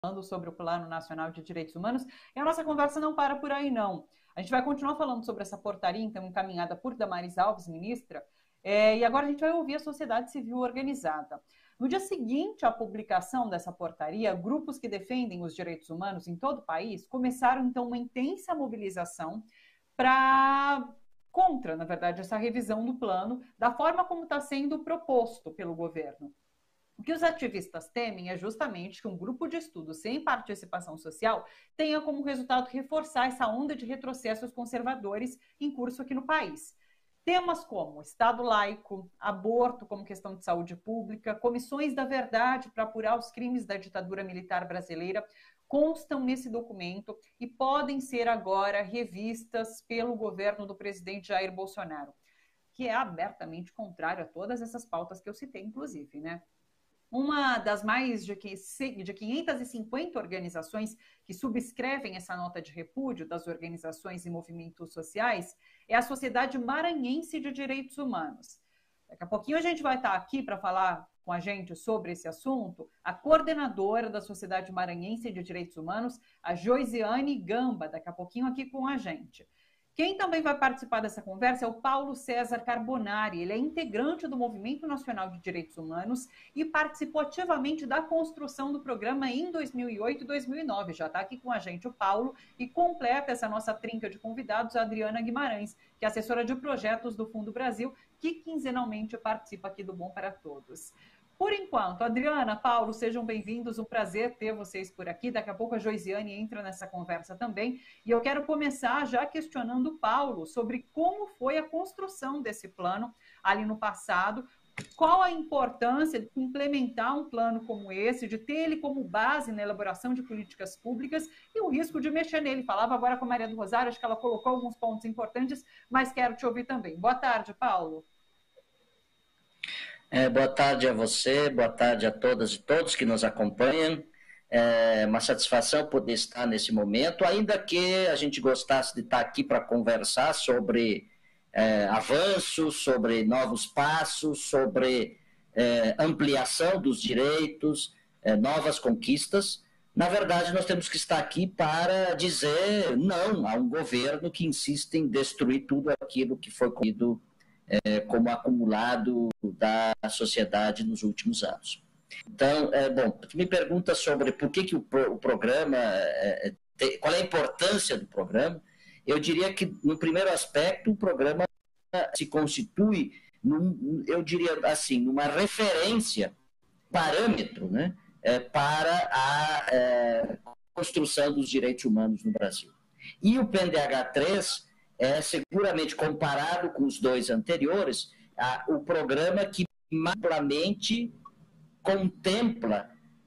falando sobre o Plano Nacional de Direitos Humanos, e a nossa conversa não para por aí, não. A gente vai continuar falando sobre essa portaria, então, encaminhada por Damares Alves, ministra, e agora a gente vai ouvir a sociedade civil organizada. No dia seguinte à publicação dessa portaria, grupos que defendem os direitos humanos em todo o país começaram, então, uma intensa mobilização contra, na verdade, essa revisão do plano, da forma como está sendo proposto pelo governo. O que os ativistas temem é justamente que um grupo de estudo sem participação social tenha como resultado reforçar essa onda de retrocessos conservadores em curso aqui no país. Temas como Estado laico, aborto como questão de saúde pública, comissões da verdade para apurar os crimes da ditadura militar brasileira constam nesse documento e podem ser agora revistas pelo governo do presidente Jair Bolsonaro, que é abertamente contrário a todas essas pautas que eu citei, inclusive, né? Uma das mais de 550 organizações que subscrevem essa nota de repúdio das organizações e movimentos sociais é a Sociedade Maranhense de Direitos Humanos. Daqui a pouquinho a gente vai estar aqui para falar com a gente sobre esse assunto, a coordenadora da Sociedade Maranhense de Direitos Humanos, a Joisiane Gamba, daqui a pouquinho aqui com a gente. Quem também vai participar dessa conversa é o Paulo César Carbonari. Ele é integrante do Movimento Nacional de Direitos Humanos e participou ativamente da construção do programa em 2008 e 2009. Já está aqui com a gente o Paulo e completa essa nossa trinca de convidados a Adriana Guimarães, que é assessora de projetos do Fundo Brasil, que quinzenalmente participa aqui do Bom para Todos. Por enquanto, Adriana, Paulo, sejam bem-vindos, um prazer ter vocês por aqui. Daqui a pouco a Joisiane entra nessa conversa também. E eu quero começar já questionando o Paulo sobre como foi a construção desse plano ali no passado, qual a importância de implementar um plano como esse, de ter ele como base na elaboração de políticas públicas e o risco de mexer nele. Falava agora com a Maria do Rosário, acho que ela colocou alguns pontos importantes, mas quero te ouvir também. Boa tarde, Paulo. Boa tarde a você, boa tarde a todas e todos que nos acompanham. É uma satisfação poder estar nesse momento, ainda que a gente gostasse de estar aqui para conversar sobre avanços, sobre novos passos, sobre ampliação dos direitos, novas conquistas. Na verdade, nós temos que estar aqui para dizer não a um governo que insiste em destruir tudo aquilo que foi construído como acumulado da sociedade nos últimos anos. Então, tu me pergunta sobre por que o programa, qual é a importância do programa. Eu diria que, no primeiro aspecto, o programa se constitui, eu diria assim, numa referência, parâmetro, né, para a construção dos direitos humanos no Brasil. E o PNDH3 seguramente, comparado com os dois anteriores, o programa que mais amplamente contempla,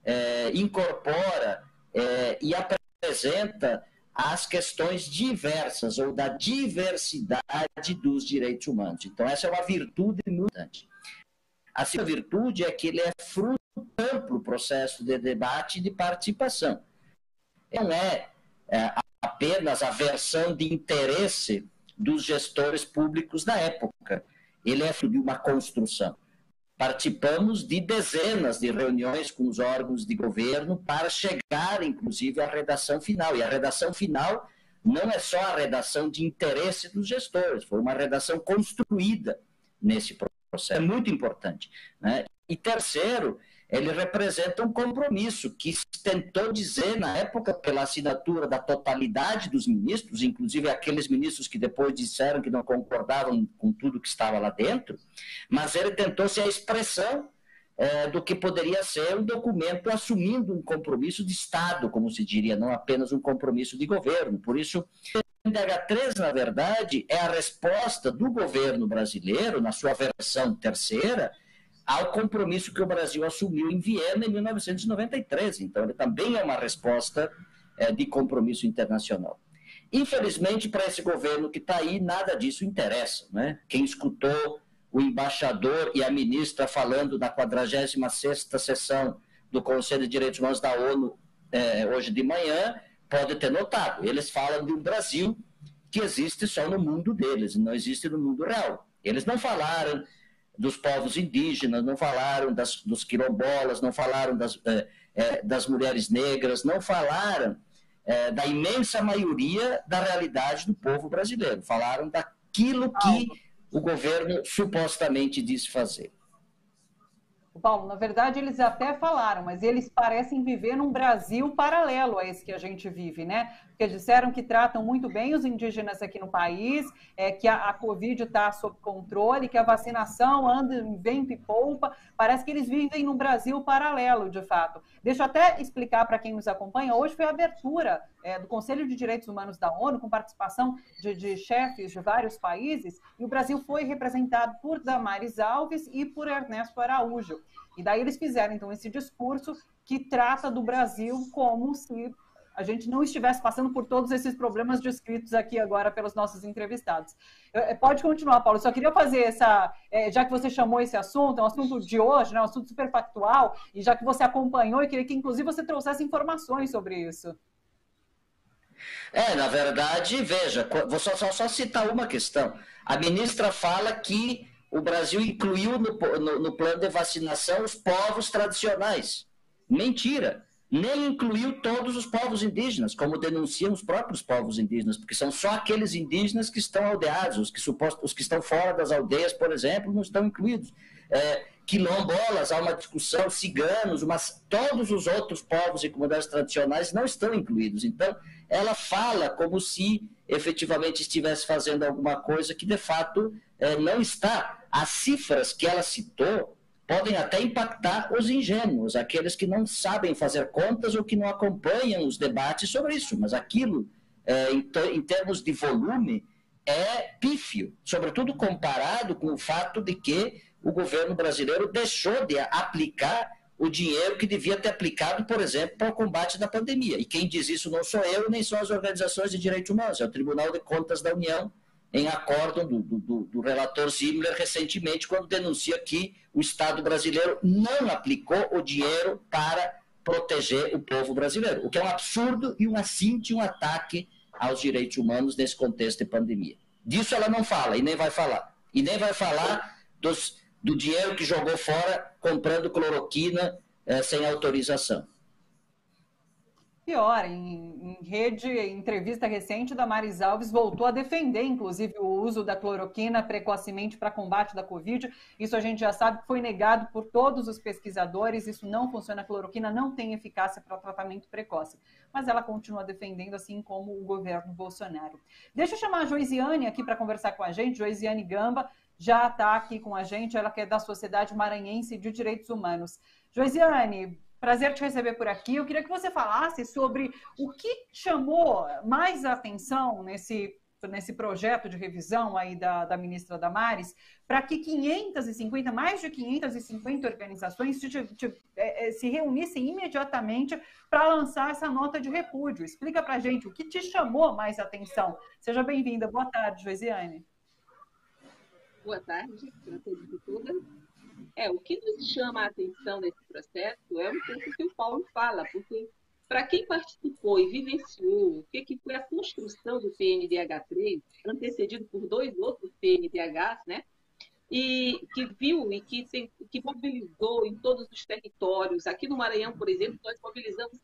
incorpora e apresenta as questões diversas ou da diversidade dos direitos humanos. Então, essa é uma virtude muito importante. A segunda virtude é que ele é fruto do amplo processo de debate e de participação. Não é apenas a versão de interesse dos gestores públicos da época. Ele é fruto de uma construção. Participamos de dezenas de reuniões com os órgãos de governo para chegar, inclusive, à redação final. E a redação final não é só a redação de interesse dos gestores, foi uma redação construída nesse processo. É muito importante, né? E terceiro, ele representa um compromisso que se tentou dizer na época pela assinatura da totalidade dos ministros, inclusive aqueles ministros que depois disseram que não concordavam com tudo que estava lá dentro, mas ele tentou ser a expressão do que poderia ser um documento assumindo um compromisso de Estado, como se diria, não apenas um compromisso de governo. Por isso, o NDH3, na verdade, é a resposta do governo brasileiro, na sua versão terceira, ao compromisso que o Brasil assumiu em Viena em 1993. Então, ele também é uma resposta de compromisso internacional. Infelizmente, para esse governo que está aí, nada disso interessa, né? Quem escutou o embaixador e a ministra falando na 46ª sessão do Conselho de Direitos Humanos da ONU hoje de manhã, pode ter notado. Eles falam de um Brasil que existe só no mundo deles, não existe no mundo real. Eles não falaram dos povos indígenas, não falaram dos quilombolas, não falaram das mulheres negras, não falaram da imensa maioria da realidade do povo brasileiro. Falaram daquilo que o governo supostamente disse fazer. Paulo, na verdade, eles até falaram, mas eles parecem viver num Brasil paralelo a esse que a gente vive, né? Porque disseram que tratam muito bem os indígenas aqui no país, que a Covid está sob controle, que a vacinação anda em vento e polpa. Parece que eles vivem num Brasil paralelo, de fato. Deixa eu até explicar para quem nos acompanha. Hoje foi a abertura do Conselho de Direitos Humanos da ONU, com participação de chefes de vários países, e o Brasil foi representado por Damares Alves e por Ernesto Araújo. E daí eles fizeram, então, esse discurso que trata do Brasil como se a gente não estivesse passando por todos esses problemas descritos aqui agora pelos nossos entrevistados. Pode continuar, Paulo. Eu só queria fazer já que você chamou esse assunto, é um assunto de hoje, né, um assunto super factual, e já que você acompanhou, eu queria que, inclusive, você trouxesse informações sobre isso. Na verdade, veja, vou só citar uma questão. A ministra fala que o Brasil incluiu no plano de vacinação os povos tradicionais. Mentira! Nem incluiu todos os povos indígenas, como denunciam os próprios povos indígenas, porque são só aqueles indígenas que estão aldeados, os que estão fora das aldeias, por exemplo, não estão incluídos. Quilombolas, há uma discussão, ciganos, mas todos os outros povos e comunidades tradicionais não estão incluídos. Então, ela fala como se efetivamente estivesse fazendo alguma coisa que, de fato, não está. As cifras que ela citou podem até impactar os ingênuos, aqueles que não sabem fazer contas ou que não acompanham os debates sobre isso, mas aquilo, em termos de volume, é pífio, sobretudo comparado com o fato de que o governo brasileiro deixou de aplicar o dinheiro que devia ter aplicado, por exemplo, para o combate da pandemia. E quem diz isso não sou eu, nem são as organizações de direitos humanos, é o Tribunal de Contas da União, em acórdão do relator Zimmer recentemente, quando denuncia que o Estado brasileiro não aplicou o dinheiro para proteger o povo brasileiro, o que é um absurdo e um assinte, um ataque aos direitos humanos nesse contexto de pandemia. Disso ela não fala e nem vai falar. E nem vai falar do dinheiro que jogou fora comprando cloroquina sem autorização. Pior, em entrevista recente, Damares Alves voltou a defender, inclusive, o uso da cloroquina precocemente para combate da Covid. Isso a gente já sabe que foi negado por todos os pesquisadores, isso não funciona, a cloroquina não tem eficácia para tratamento precoce. Mas ela continua defendendo, assim como o governo Bolsonaro. Deixa eu chamar a Joisiane aqui para conversar com a gente. Joisiane Gamba já está aqui com a gente, ela que é da Sociedade Maranhense de Direitos Humanos. Joisiane, prazer te receber por aqui. Eu queria que você falasse sobre o que chamou mais a atenção nesse projeto de revisão aí da ministra Damares, para que mais de 550 organizações se reunissem imediatamente para lançar essa nota de repúdio. Explica para a gente o que te chamou mais a atenção. Seja bem-vinda. Boa tarde, Joisiane. Boa tarde para todos e todas. O que nos chama a atenção nesse processo é um pouco que o Paulo fala, porque para quem participou e vivenciou o que foi a construção do PNDH3, antecedido por 2 outros PNDHs, né? E que viu e que mobilizou em todos os territórios. Aqui no Maranhão, por exemplo, nós mobilizamos,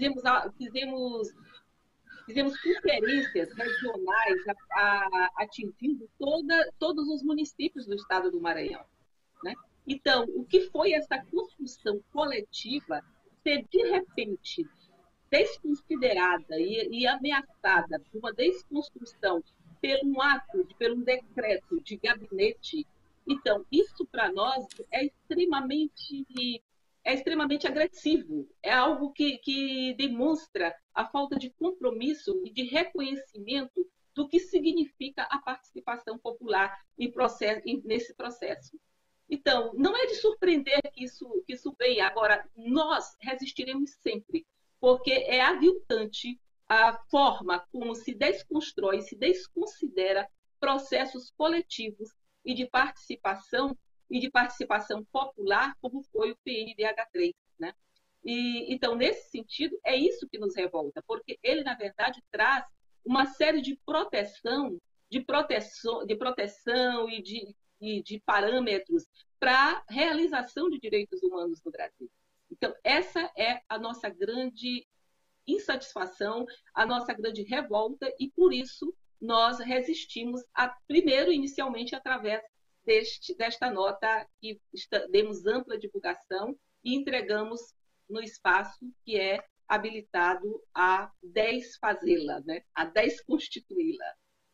fizemos conferências regionais atingindo todos os municípios do estado do Maranhão, né? Então, o que foi essa construção coletiva ser, de repente, desconsiderada e ameaçada por uma desconstrução por um decreto de gabinete? Então, isso para nós é extremamente agressivo. É algo que demonstra a falta de compromisso e de reconhecimento do que significa a participação popular nesse processo. Então, não é de surpreender que isso venha. Agora, nós resistiremos sempre, porque é aviltante a forma como se desconstrói e se desconsidera processos coletivos e de participação popular, como foi o PNDH3, né? Então, nesse sentido, é isso que nos revolta, porque ele, na verdade, traz uma série de proteção e de parâmetros para a realização de direitos humanos no Brasil. Então, essa é a nossa grande insatisfação, a nossa grande revolta, e por isso nós resistimos, primeiro, inicialmente, através desta nota que demos ampla divulgação e entregamos no espaço que é habilitado a desfazê-la, né? A desconstituí-la.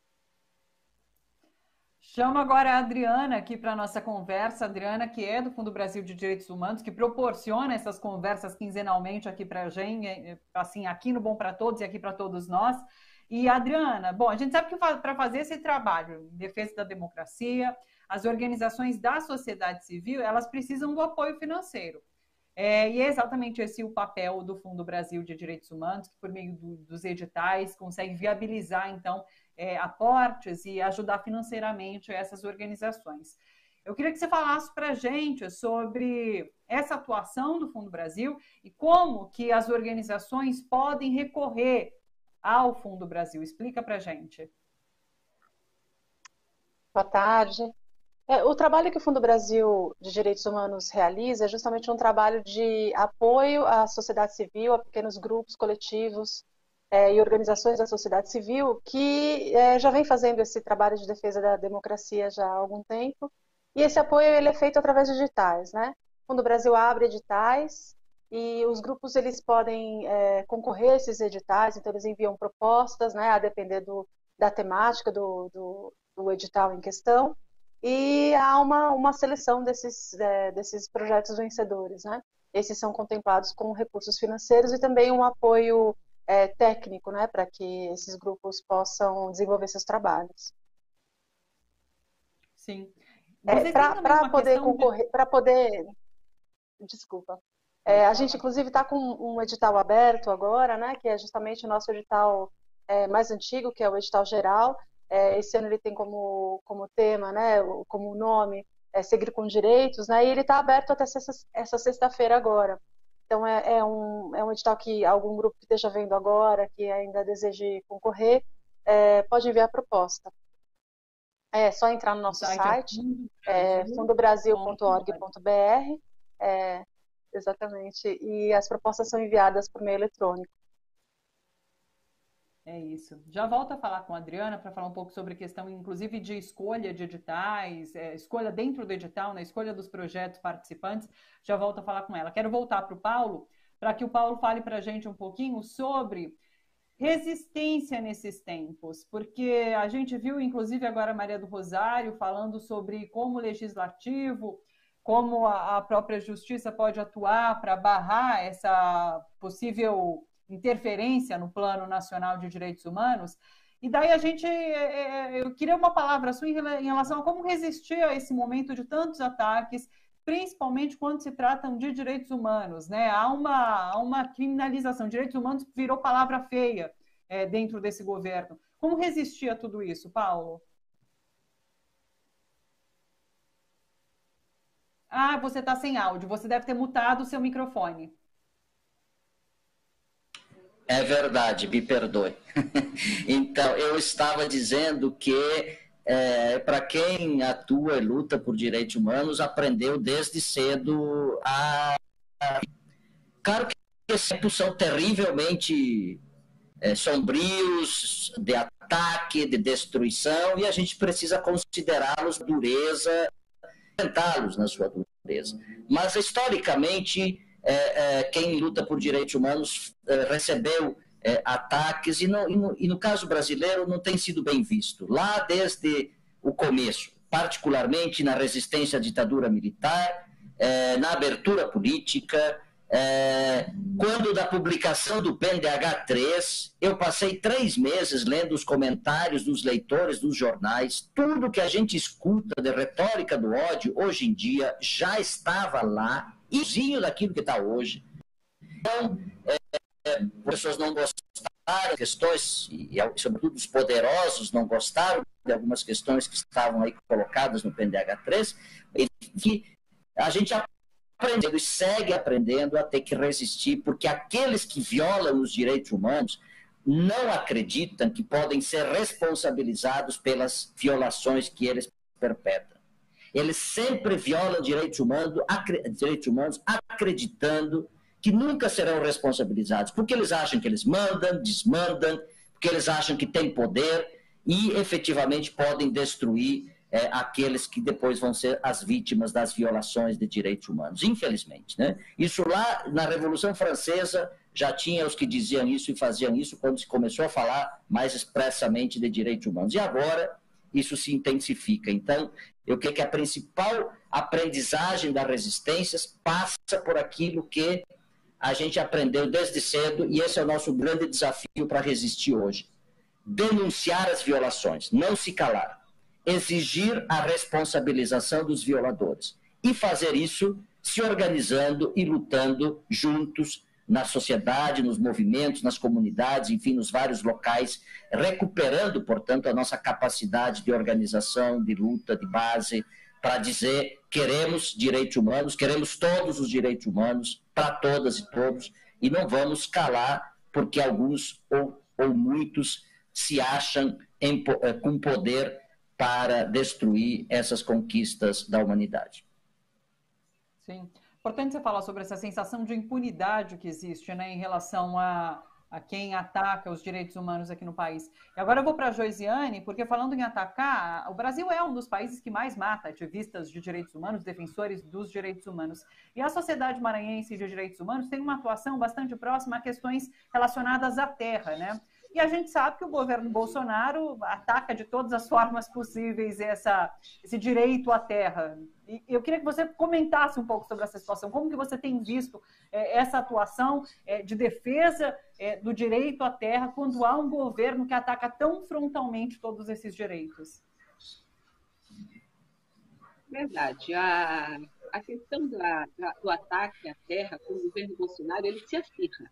Chamo agora a Adriana aqui para a nossa conversa. Adriana, que é do Fundo Brasil de Direitos Humanos, que proporciona essas conversas quinzenalmente aqui para a gente, assim, aqui no Bom para Todos e aqui para todos nós. E, Adriana, bom, a gente sabe que para fazer esse trabalho em defesa da democracia, as organizações da sociedade civil, elas precisam do apoio financeiro. E é exatamente esse o papel do Fundo Brasil de Direitos Humanos, que por meio dos editais consegue viabilizar, então, aportes e ajudar financeiramente essas organizações. Eu queria que você falasse para a gente sobre essa atuação do Fundo Brasil e como que as organizações podem recorrer ao Fundo Brasil. Explica para a gente. Boa tarde. O trabalho que o Fundo Brasil de Direitos Humanos realiza é justamente um trabalho de apoio à sociedade civil, a pequenos grupos, coletivos e organizações da sociedade civil que já vem fazendo esse trabalho de defesa da democracia já há algum tempo. E esse apoio ele é feito através de editais, né? O Fundo Brasil abre editais e os grupos eles podem concorrer a esses editais, então eles enviam propostas, né, a depender da temática do edital em questão. E há uma seleção desses projetos vencedores, né? Esses são contemplados com recursos financeiros e também um apoio técnico, né, para que esses grupos possam desenvolver seus trabalhos. Sim. Para poder concorrer, desculpa. A gente, inclusive, está com um edital aberto agora, né, que é justamente o nosso edital mais antigo, que é o edital geral. Esse ano ele tem como tema, né, como nome, Seguir com Direitos, né, e ele está aberto até essa sexta-feira agora. Então, é um edital que algum grupo que esteja vendo agora, que ainda deseje concorrer, pode enviar a proposta. É só entrar no nosso site, fundobrasil.org.br, exatamente, e as propostas são enviadas por meio eletrônico. É isso. Já volto a falar com a Adriana para falar um pouco sobre a questão, inclusive, de escolha de editais, escolha dentro do edital, né, escolha dos projetos participantes. Já volto a falar com ela. Quero voltar para o Paulo, para que o Paulo fale para a gente um pouquinho sobre resistência nesses tempos, porque a gente viu, inclusive, agora a Maria do Rosário falando sobre como o legislativo, como a própria justiça pode atuar para barrar essa possível interferência no Plano Nacional de Direitos Humanos. E daí eu queria uma palavra sua em relação a como resistir a esse momento de tantos ataques, principalmente quando se tratam de direitos humanos, né? Há uma criminalização. Direitos humanos virou palavra feia dentro desse governo. Como resistir a tudo isso, Paulo? Ah, você está sem áudio. Você deve ter mutado o seu microfone. É verdade, me perdoe. Então, eu estava dizendo que para quem atua e luta por direitos humanos, aprendeu desde cedo Claro que esses tempos são terrivelmente sombrios, de ataque, de destruição, e a gente precisa considerá-los dureza, enfrentá-los na sua dureza. Mas, historicamente, quem luta por direitos humanos recebeu ataques e no caso brasileiro não tem sido bem visto. Lá desde o começo, particularmente na resistência à ditadura militar, na abertura política, quando da publicação do PNDH3, eu passei 3 meses lendo os comentários dos leitores dos jornais. Tudo que a gente escuta de retórica do ódio hoje em dia já estava lá, igualzinho daquilo que está hoje. Então, as pessoas não gostaram de questões, e sobretudo os poderosos não gostaram de algumas questões que estavam aí colocadas no PNDH3, e que a gente aprendendo e segue aprendendo a ter que resistir, porque aqueles que violam os direitos humanos não acreditam que podem ser responsabilizados pelas violações que eles perpetram. eles sempre violam direitos humanos, acreditando que nunca serão responsabilizados, porque eles acham que eles mandam, desmandam, porque eles acham que têm poder e efetivamente podem destruir aqueles que depois vão ser as vítimas das violações de direitos humanos, infelizmente, né? Isso lá na Revolução Francesa já tinha os que diziam isso e faziam isso quando se começou a falar mais expressamente de direitos humanos. E agora isso se intensifica. Então, eu creio que a principal aprendizagem das resistências passa por aquilo que a gente aprendeu desde cedo, e esse é o nosso grande desafio para resistir hoje. Denunciar as violações, não se calar. Exigir a responsabilização dos violadores. E fazer isso se organizando e lutando juntos na sociedade, nos movimentos, nas comunidades, enfim, nos vários locais, recuperando, portanto, a nossa capacidade de organização, de luta, de base, para dizer: queremos direitos humanos, queremos todos os direitos humanos, para todas e todos, e não vamos calar porque alguns ou muitos se acham com poder para destruir essas conquistas da humanidade. Sim. Importante você falar sobre essa sensação de impunidade que existe, né, em relação a quem ataca os direitos humanos aqui no país. E agora eu vou para a Joisiane, porque falando em atacar, o Brasil é um dos países que mais mata ativistas de direitos humanos, defensores dos direitos humanos. E a Sociedade Maranhense de Direitos Humanos tem uma atuação bastante próxima a questões relacionadas à terra, né? E a gente sabe que o governo Bolsonaro ataca de todas as formas possíveis esse direito à terra. E eu queria que você comentasse um pouco sobre essa situação. Como que você tem visto essa atuação de defesa do direito à terra quando há um governo que ataca tão frontalmente todos esses direitos? Verdade. A questão do ataque à terra com o governo Bolsonaro, ele se acirra.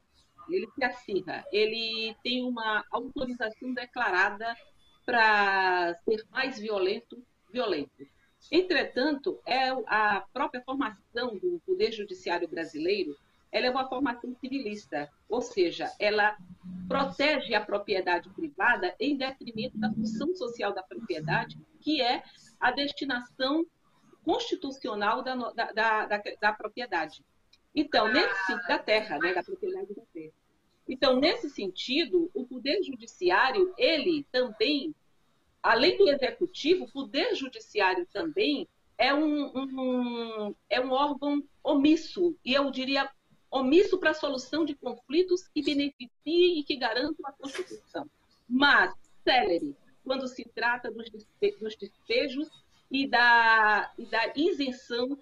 Ele tem uma autorização declarada para ser mais violento. Entretanto, a própria formação do Poder Judiciário brasileiro, ela é uma formação civilista, ou seja, ela protege a propriedade privada em detrimento da função social da propriedade, que é a destinação constitucional da propriedade. Então, da terra, né, da propriedade da terra. Então, nesse sentido, o Poder Judiciário, ele também, além do Executivo, o Poder Judiciário também é um órgão omisso, e eu diria omisso para a solução de conflitos que beneficiem e que garantam a Constituição. Mas, célere, quando se trata dos despejos e da isenção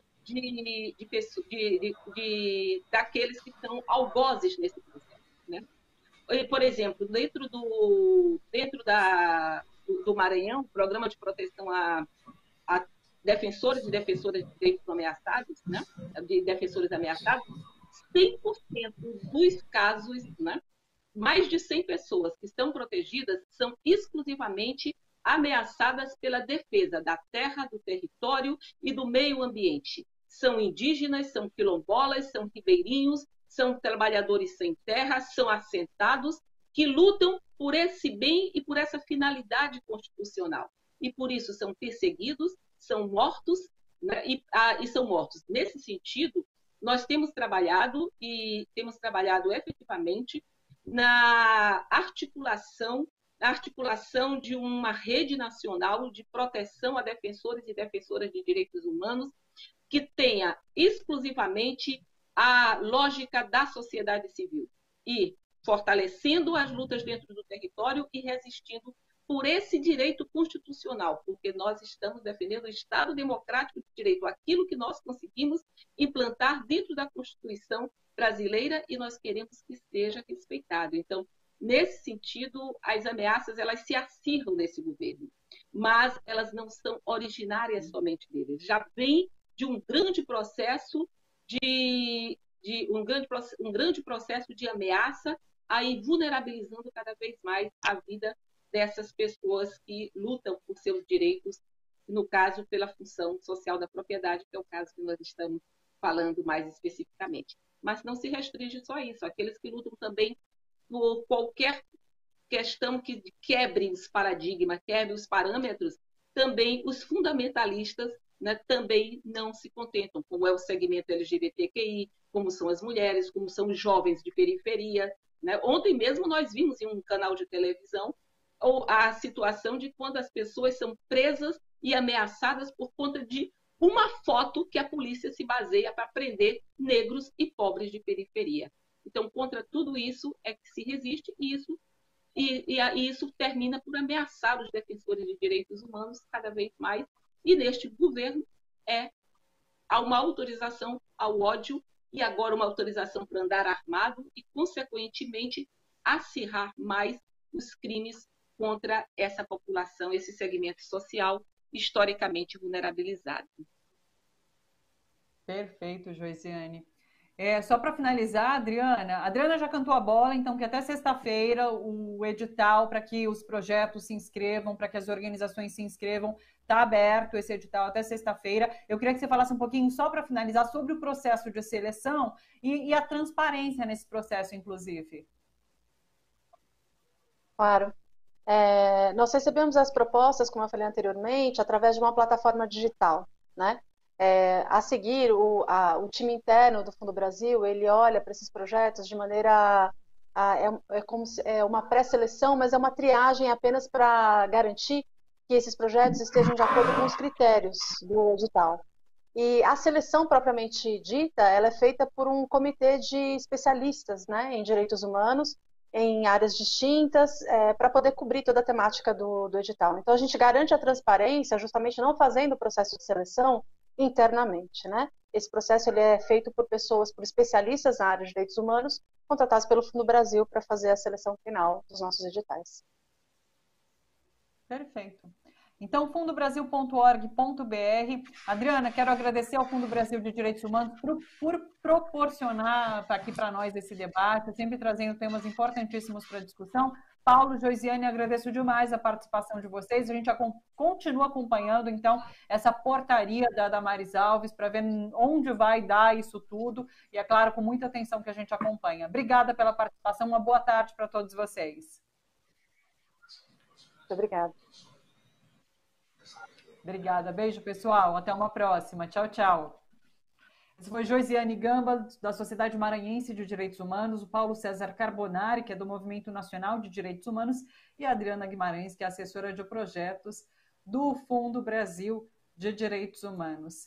daqueles que são algozes nesse processo, né? Por exemplo, dentro do Maranhão, o Programa de Proteção a defensores e defensoras de direitos ameaçados, né? De defensores ameaçados, 100% dos casos, né? Mais de 100 pessoas que estão protegidas são exclusivamente ameaçadas pela defesa da terra, do território e do meio ambiente. São indígenas, são quilombolas, são ribeirinhos, são trabalhadores sem terra, são assentados, que lutam por esse bem e por essa finalidade constitucional. E por isso são perseguidos, são mortos, né? E são mortos. Nesse sentido, nós temos trabalhado efetivamente na articulação de uma rede nacional de proteção a defensores e defensoras de direitos humanos que tenha exclusivamente a lógica da sociedade civil e fortalecendo as lutas dentro do território e resistindo por esse direito constitucional, porque nós estamos defendendo o Estado democrático de direito, aquilo que nós conseguimos implantar dentro da Constituição brasileira e nós queremos que seja respeitado. Então, nesse sentido, as ameaças elas se acirram nesse governo, mas elas não são originárias somente dele. Já vem de um grande processo um grande processo de ameaça, aí vulnerabilizando cada vez mais a vida dessas pessoas que lutam por seus direitos, no caso, pela função social da propriedade, que é o caso que nós estamos falando mais especificamente. Mas não se restringe só a isso. Aqueles que lutam também por qualquer questão que quebre os paradigmas, quebre os parâmetros, também os fundamentalistas né, também não se contentam, como é o segmento LGBTQI, como são as mulheres, como são os jovens de periferia. Né? Ontem mesmo nós vimos em um canal de televisão a situação de quando as pessoas são presas e ameaçadas por conta de uma foto que a polícia se baseia para prender negros e pobres de periferia. Então, contra tudo isso é que se resiste e isso termina por ameaçar os defensores de direitos humanos cada vez mais. E neste governo há uma autorização ao ódio e agora uma autorização para andar armado e, consequentemente, acirrar mais os crimes contra essa população, esse segmento social historicamente vulnerabilizado. Perfeito, Joisiane. Só para finalizar, a Adriana já cantou a bola, então que até sexta-feira o edital para que os projetos se inscrevam, para que as organizações se inscrevam, está aberto esse edital até sexta-feira. Eu queria que você falasse um pouquinho, só para finalizar, sobre o processo de seleção e a transparência nesse processo, inclusive. Claro. Nós recebemos as propostas, como eu falei anteriormente, através de uma plataforma digital, né? A seguir, o time interno do Fundo Brasil, ele olha para esses projetos de maneira... como se, uma pré-seleção, mas é uma triagem apenas para garantir que esses projetos estejam de acordo com os critérios do edital. E a seleção propriamente dita, ela é feita por um comitê de especialistas, né, em direitos humanos, em áreas distintas, para poder cobrir toda a temática do edital. Então, a gente garante a transparência justamente não fazendo o processo de seleção internamente, né? Esse processo ele é feito por pessoas, por especialistas na área de direitos humanos, contratados pelo Fundo Brasil para fazer a seleção final dos nossos editais. Perfeito. Então, fundobrasil.org.br. Adriana, quero agradecer ao Fundo Brasil de Direitos Humanos por proporcionar aqui para nós esse debate, sempre trazendo temas importantíssimos para a discussão. Paulo, Joisiane, agradeço demais a participação de vocês. A gente continua acompanhando, então, essa portaria da Damares Alves para ver onde vai dar isso tudo. E, é claro, com muita atenção que a gente acompanha. Obrigada pela participação. Uma boa tarde para todos vocês. Muito obrigada. Obrigada. Beijo, pessoal. Até uma próxima. Tchau, tchau. Essa foi Joisiane Gamba, da Sociedade Maranhense de Direitos Humanos, o Paulo César Carbonari, que é do Movimento Nacional de Direitos Humanos, e a Adriana Guimarães, que é assessora de projetos do Fundo Brasil de Direitos Humanos.